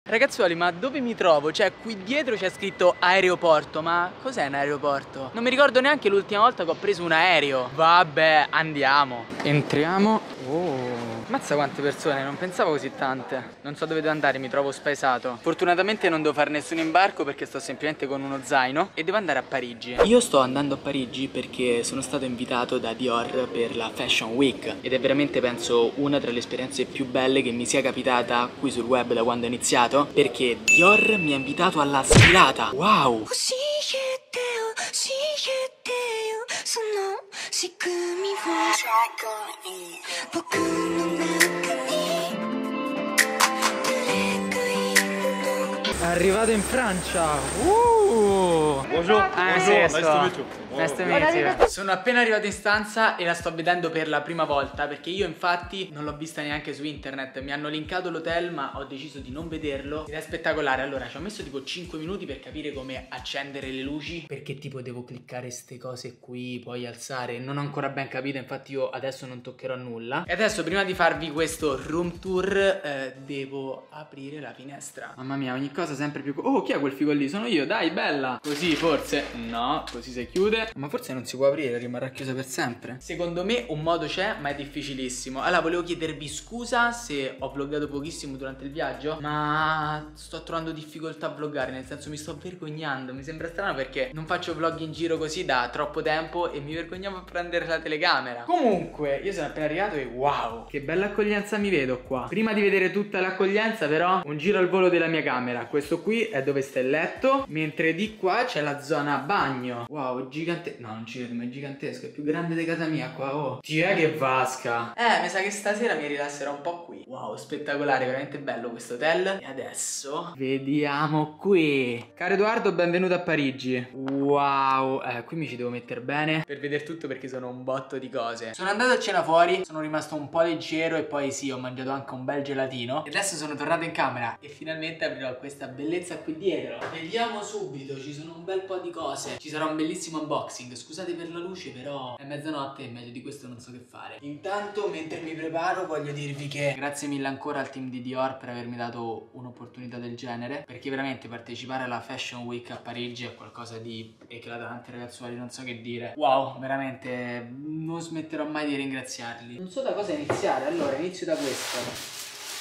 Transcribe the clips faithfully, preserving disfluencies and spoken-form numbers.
Ragazzuoli, ma dove mi trovo? Cioè, qui dietro c'è scritto aeroporto, ma cos'è un aeroporto? Non mi ricordo neanche l'ultima volta che ho preso un aereo. Vabbè, andiamo. Entriamo. Oh, mazza quante persone, non pensavo così tante. Non so dove devo andare, mi trovo spaesato. Fortunatamente non devo fare nessun imbarco perché sto semplicemente con uno zaino e devo andare a Parigi. Io sto andando a Parigi perché sono stato invitato da Dior per la Fashion Week ed è veramente, penso, una tra le esperienze più belle che mi sia capitata qui sul web da quando ho iniziato, perché Dior mi ha invitato alla sfilata. Wow! È arrivato in Francia. Uh! Buongiorno, Ah, buongiorno, sì, nice sto- to meet you. nice to meet you. Sono appena arrivato in stanza e la sto vedendo per la prima volta, perché io infatti non l'ho vista neanche su internet. Mi hanno linkato l'hotel ma ho deciso di non vederlo ed è spettacolare. Allora ci ho messo tipo cinque minuti per capire come accendere le luci, perché tipo devo cliccare ste cose qui, poi alzare. Non ho ancora ben capito, infatti io adesso non toccherò nulla. E adesso prima di farvi questo room tour eh, devo aprire la finestra. Mamma mia, ogni cosa sempre più... Oh, chi è quel figo lì? Sono io, dai, bella. Così forse? No, così si chiude. Ma forse non si può aprire, rimarrà chiusa per sempre. Secondo me un modo c'è, ma è difficilissimo. Allora, volevo chiedervi scusa se ho vloggato pochissimo durante il viaggio, ma sto trovando difficoltà a vloggare, nel senso mi sto vergognando. Mi sembra strano perché non faccio vlog in giro così da troppo tempo e mi vergognavo a prendere la telecamera. Comunque, io sono appena arrivato e wow, che bella accoglienza mi vedo qua. Prima di vedere tutta l'accoglienza però, un giro al volo della mia camera. Questo qui è dove sta il letto, mentre di qua c'è la zona bagno. Wow, gigante... No, non ci credo, ma è gigantesco, è più grande di casa mia qua, oh. Ti è che vasca. Eh, mi sa che stasera mi rilasserò un po' qui. Wow, spettacolare, veramente bello questo hotel. E adesso vediamo qui. Caro Edoardo, benvenuto a Parigi. Wow, eh, qui mi ci devo mettere bene per vedere tutto perché sono un botto di cose. Sono andato a cena fuori, sono rimasto un po' leggero e poi sì, ho mangiato anche un bel gelatino. E adesso sono tornato in camera e finalmente aprirò questa bellezza qui dietro. Vediamo subito, ci sono un bel po' di cose. Ci sarà un bellissimo unboxing. Scusate per la luce, però è mezzanotte e meglio di questo non so che fare. Intanto, mentre mi preparo, voglio dirvi che grazie mille ancora al team di Dior per avermi dato un'opportunità del genere, perché veramente partecipare alla Fashion Week a Parigi è qualcosa di eclatante, ragazzuoli, non so che dire. Wow, veramente non smetterò mai di ringraziarli. Non so da cosa iniziare, allora inizio da questo.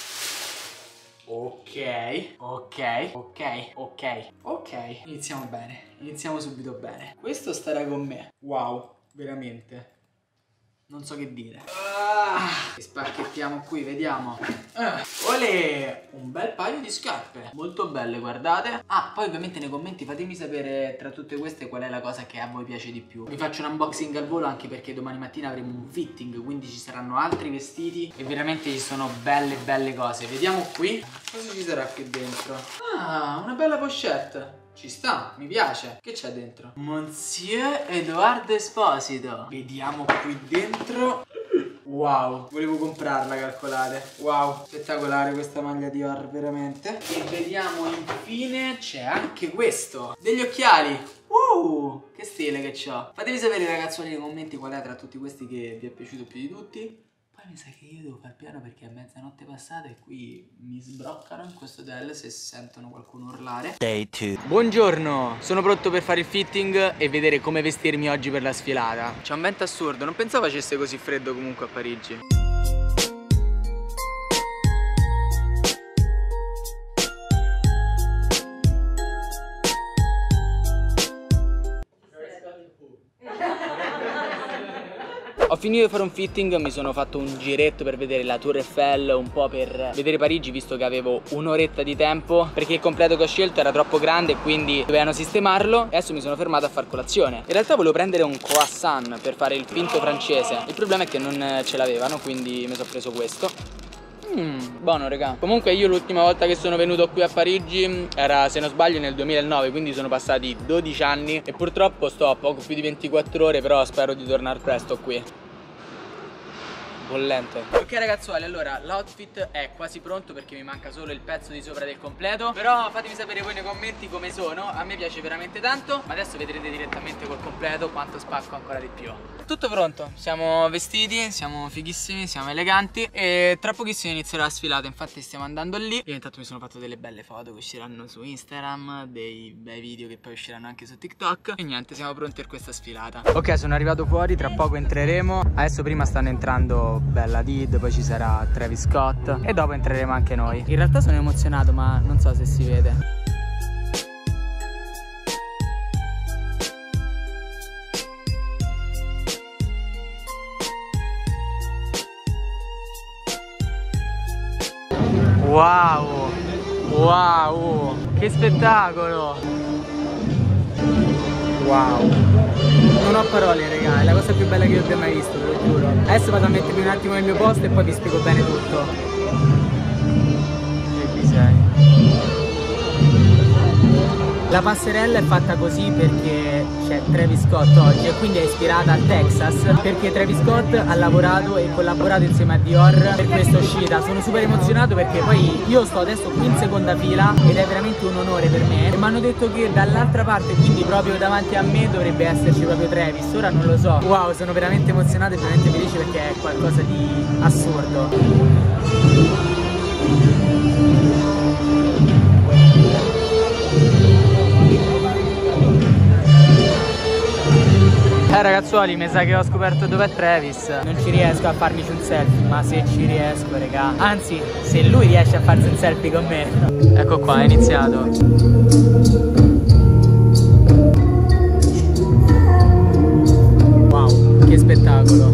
Ok, ok, ok, ok, ok. Iniziamo bene, iniziamo subito bene. Questo starà con me. Wow, veramente. Non so che dire. Ah, e spacchettiamo qui, vediamo. Ah, olè, un bel paio di scarpe. Molto belle, guardate. Ah, poi ovviamente nei commenti fatemi sapere tra tutte queste qual è la cosa che a voi piace di più. Vi faccio un unboxing al volo anche perché domani mattina avremo un fitting, quindi ci saranno altri vestiti e veramente ci sono belle belle cose. Vediamo qui. Cosa ci sarà qui dentro? Ah, una bella pochette. Ci sta, mi piace. Che c'è dentro? Monsieur Edoardo Esposito. Vediamo qui dentro. Wow, volevo comprarla, calcolate. Wow, spettacolare questa maglia Dior, veramente. E vediamo infine c'è anche questo, degli occhiali. Uh, che stile che c'ho. Fatemi sapere, ragazzuoli, nei commenti qual è tra tutti questi che vi è piaciuto più di tutti. Poi mi sa che io devo far piano perché è mezzanotte passata e qui mi sbroccano in questo hotel se sentono qualcuno urlare. Day two. Buongiorno, sono pronto per fare il fitting e vedere come vestirmi oggi per la sfilata. C'è un vento assurdo, non pensavo facesse così freddo comunque a Parigi. Ho finito di fare un fitting, mi sono fatto un giretto per vedere la Tour Eiffel, un po' per vedere Parigi, visto che avevo un'oretta di tempo, perché il completo che ho scelto era troppo grande e quindi dovevano sistemarlo. E adesso mi sono fermato a far colazione. In realtà volevo prendere un croissant per fare il finto francese. Il problema è che non ce l'avevano, quindi mi sono preso questo. Mmm, buono raga. Comunque io l'ultima volta che sono venuto qui a Parigi era, se non sbaglio, nel duemilanove, quindi sono passati dodici anni e purtroppo sto a poco più di ventiquattro ore, però spero di tornare presto qui. Bollente. Ok ragazzuoli, allora l'outfit è quasi pronto perché mi manca solo il pezzo di sopra del completo. Però fatemi sapere voi nei commenti come sono. A me piace veramente tanto, ma adesso vedrete direttamente col completo quanto spacco ancora di più. tutto pronto, siamo vestiti, siamo fighissimi, siamo eleganti e tra pochissimo inizierà la sfilata, infatti stiamo andando lì. Io intanto mi sono fatto delle belle foto che usciranno su Instagram, dei bei video che poi usciranno anche su TikTok e niente, siamo pronti per questa sfilata. Ok, sono arrivato fuori, tra poco entreremo. Adesso prima stanno entrando Bella Hadid, poi ci sarà Travis Scott e dopo entreremo anche noi. In realtà sono emozionato, ma non so se si vede. Wow, wow, che spettacolo. Wow, non ho parole raga, è la cosa più bella che io abbia mai visto, ve lo giuro. Adesso vado a mettermi un attimo nel mio posto e poi vi spiego bene tutto. E qui sei. La passerella è fatta così perché c'è Travis Scott oggi e quindi è ispirata al Texas, perché Travis Scott ha lavorato e collaborato insieme a Dior per questa uscita. Sono super emozionato perché poi io sto adesso qui in seconda fila ed è veramente un onore per me e mi hanno detto che dall'altra parte, quindi proprio davanti a me, dovrebbe esserci proprio Travis. Ora non lo so. Wow, sono veramente emozionato e veramente felice perché è qualcosa di assurdo. Eh ragazzuoli, mi sa che ho scoperto dov'è Travis. Non ci riesco a farmici un selfie, ma se ci riesco raga, anzi se lui riesce a farsi un selfie con me. Ecco qua, è iniziato. Wow, che spettacolo.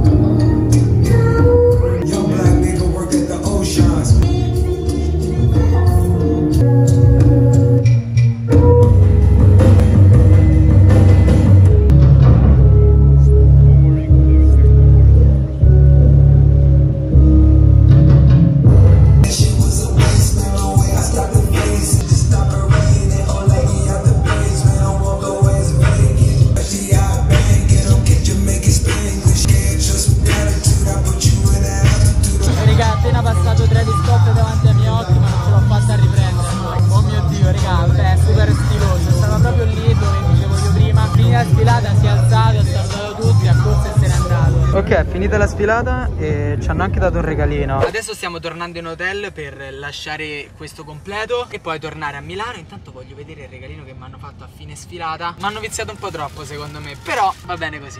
Ok, finita la sfilata e ci hanno anche dato un regalino. Adesso stiamo tornando in hotel per lasciare questo completo e poi tornare a Milano. Intanto voglio vedere il regalino che mi hanno fatto a fine sfilata. Mi hanno viziato un po' troppo secondo me, però va bene così.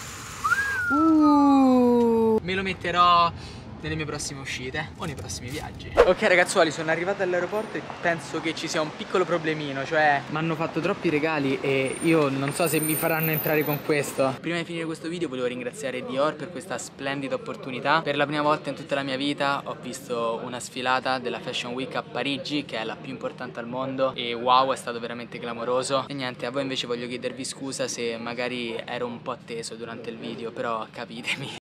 uh, Me lo metterò nelle mie prossime uscite o nei prossimi viaggi. Ok ragazzuoli, sono arrivato all'aeroporto e penso che ci sia un piccolo problemino. Cioè mi hanno fatto troppi regali e io non so se mi faranno entrare con questo. Prima di finire questo video volevo ringraziare Dior per questa splendida opportunità. Per la prima volta in tutta la mia vita ho visto una sfilata della Fashion Week a Parigi, che è la più importante al mondo, e wow, è stato veramente clamoroso. E niente, a voi invece voglio chiedervi scusa se magari ero un po' teso durante il video, però capitemi.